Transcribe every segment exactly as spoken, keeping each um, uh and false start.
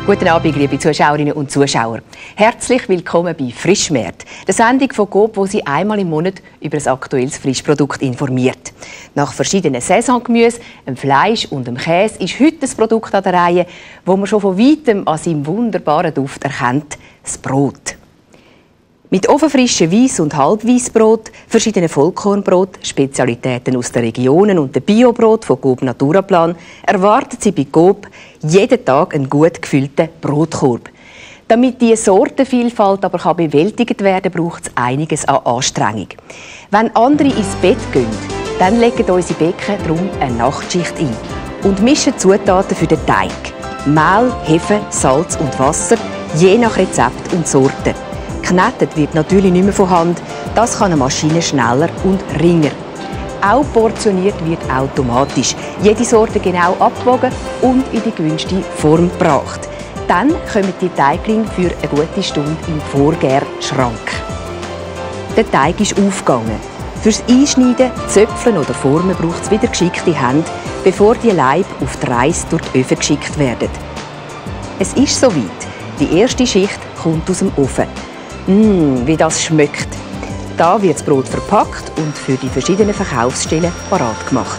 Guten Abend, liebe Zuschauerinnen und Zuschauer. Herzlich willkommen bei Frischmärkt, der Sendung von Coop, wo Sie einmal im Monat über ein aktuelles Frischprodukt informiert. Nach verschiedenen Saisongemüse, dem Fleisch und dem Käse ist heute ein Produkt an der Reihe, das man schon von weitem an seinem wunderbaren Duft erkennt: das Brot. Mit ofenfrischem Weiss- und Halbweissbrot, verschiedenen Vollkornbrot, Spezialitäten aus den Regionen und dem Biobrot von Coop Naturaplan erwartet Sie bei Coop jeden Tag einen gut gefüllten Brotkorb. Damit diese Sortenvielfalt aber kann bewältigt werden kann, braucht es einiges an Anstrengung. Wenn andere ins Bett gehen, dann legen unsere Bäcker darum eine Nachtschicht ein und mischen Zutaten für den Teig. Mehl, Hefe, Salz und Wasser, je nach Rezept und Sorte. Geknetet wird natürlich nicht mehr von Hand, das kann eine Maschine schneller und ringer. Auch portioniert wird automatisch, jede Sorte genau abgewogen und in die gewünschte Form gebracht. Dann kommen die Teiglinge für eine gute Stunde im Vorgärschrank. Der Teig ist aufgegangen. Fürs Einschneiden, Zöpfeln oder Formen braucht es wieder geschickte Hände, bevor die Laibe auf die Reis durch die Öfen geschickt werden. Es ist soweit. Die erste Schicht kommt aus dem Ofen. Mmm, wie das schmeckt. Da wird das Brot verpackt und für die verschiedenen Verkaufsstellen parat gemacht.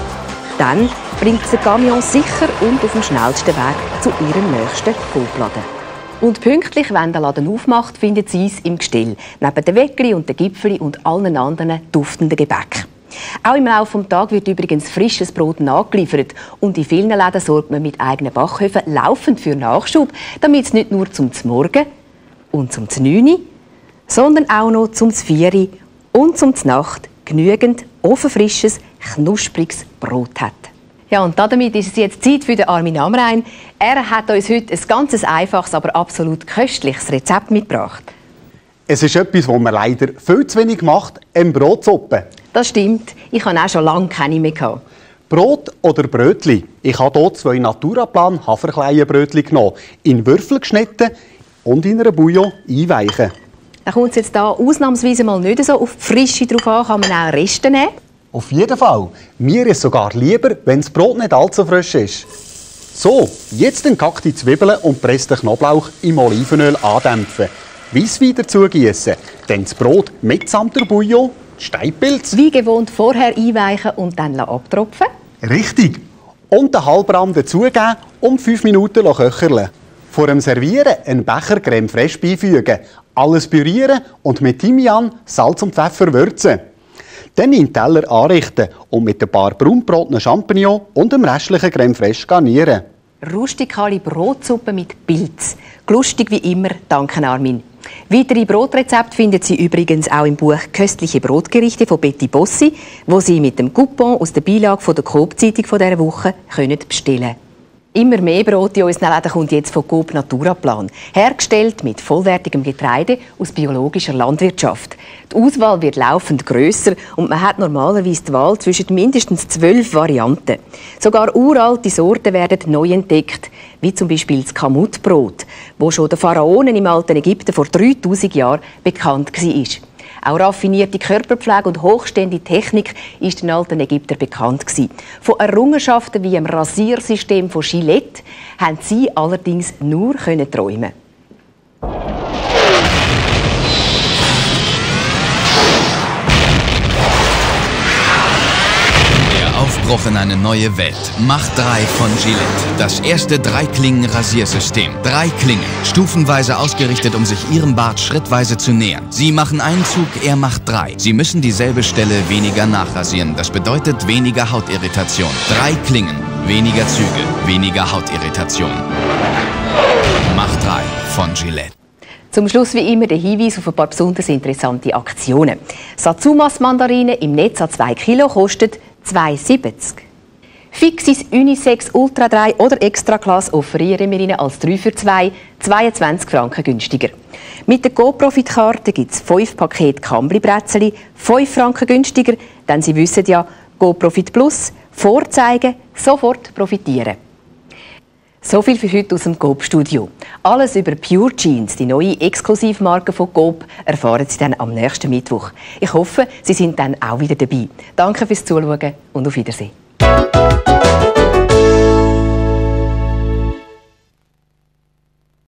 Dann bringt es der Camion sicher und auf dem schnellsten Weg zu ihrem nächsten Coop-Laden. Und pünktlich, wenn der Laden aufmacht, finden Sie es im Gestell, neben den Weckli und den Gipfeli und allen anderen duftenden Gebäck. Auch im Laufe des Tages wird übrigens frisches Brot nachgeliefert und in vielen Läden sorgt man mit eigenen Backöfen laufend für Nachschub, damit es nicht nur zum Morgen und zum Znüni, sondern auch noch zum Vieri und zum Nacht genügend ofenfrisches, knuspriges Brot hat. Ja, und damit ist es jetzt Zeit für den Armin Amrein. Er hat uns heute ein ganz einfaches, aber absolut köstliches Rezept mitgebracht. Es ist etwas, was man leider viel zu wenig macht, eine Brotsuppe. Das stimmt. Ich habe auch schon lange keine mehr gehabt. Brot oder Brötli? Ich habe hier zwei Naturaplan Haferkleienbrötli genommen, in Würfel geschnitten und in einer Bouillon einweichen. Da kommt es jetzt hier ausnahmsweise mal nicht so auf die Frische drauf an. Kann man auch Reste nehmen? Auf jeden Fall. Mir ist sogar lieber, wenn das Brot nicht allzu frisch ist. So, jetzt den gehackte Zwiebeln und pressten Knoblauch im Olivenöl andämpfen. Weisswein dazu gießen, dann das Brot mitsamt der Bouillon, die Steinpilze. Wie gewohnt vorher einweichen und dann abtropfen. Richtig. Und den Halbrahm dazugeben und fünf Minuten köcheln. Vor dem Servieren einen Becher Creme Fraiche beifügen, alles pürieren und mit Thymian, Salz und Pfeffer würzen. Dann in den Teller anrichten und mit ein paar braungebratenen Champignons und dem restlichen Creme Fraiche garnieren. Rustikale Brotsuppe mit Pilz. Lustig wie immer, danke Armin. Weitere Brotrezepte finden Sie übrigens auch im Buch «Köstliche Brotgerichte» von Betty Bossi, wo Sie mit dem Coupon aus der Beilage von der Coop-Zeitung dieser Woche können bestellen können. Immer mehr Brot in unseren Läden kommt jetzt von Coop Naturaplan. Hergestellt mit vollwertigem Getreide aus biologischer Landwirtschaft. Die Auswahl wird laufend grösser und man hat normalerweise die Wahl zwischen mindestens zwölf Varianten. Sogar uralte Sorten werden neu entdeckt, wie zum Beispiel das Kamutbrot, das schon den Pharaonen im alten Ägypten vor dreitausend Jahren bekannt war. Auch raffinierte Körperpflege und hochstehende Technik ist den alten Ägyptern bekannt gewesen. Von Errungenschaften wie dem Rasiersystem von Gillette haben sie allerdings nur können träumen. Aufbruch in eine neue Welt. Macht drei von Gillette. Das erste Drei-Klingen-Rasiersystem. Drei Klingen, stufenweise ausgerichtet, um sich Ihrem Bart schrittweise zu nähern. Sie machen einen Zug, er macht drei. Sie müssen dieselbe Stelle weniger nachrasieren. Das bedeutet weniger Hautirritation. Drei Klingen, weniger Züge, weniger Hautirritation. Macht drei von Gillette. Zum Schluss wie immer der Hinweis auf ein paar besonders interessante Aktionen. Satsumas-Mandarine im Netz an zwei Kilo kostet zwei siebzig. Fixis Unisex Ultra drei oder Extraklasse offerieren wir Ihnen als drei für zwei, zweiundzwanzig Franken günstiger. Mit der Go-Profit-Karte gibt es fünf Pakete Kambli-Brätzeli, fünf Franken günstiger, denn Sie wissen ja, Go-Profit Plus, vorzeigen, sofort profitieren. So viel für heute aus dem Coop-Studio. Alles über Pure Jeans, die neue Exklusivmarke von Coop, erfahren Sie dann am nächsten Mittwoch. Ich hoffe, Sie sind dann auch wieder dabei. Danke fürs Zuschauen und auf Wiedersehen.